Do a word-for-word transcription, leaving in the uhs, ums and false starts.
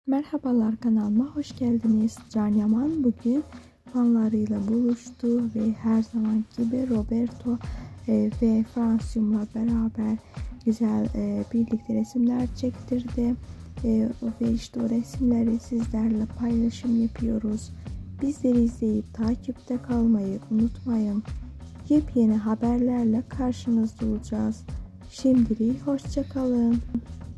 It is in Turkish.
Merhabalar, kanalıma hoş geldiniz. Can Yaman bugün fanlarıyla buluştu ve her zaman gibi Roberto e, ve Fransız'la beraber güzel e, birlikte resimler çektirdi. E, ve işte o resimleri sizlerle paylaşım yapıyoruz. Bizleri izleyip takipte kalmayı unutmayın. Yepyeni haberlerle karşınızda olacağız. Şimdilik hoşça kalın.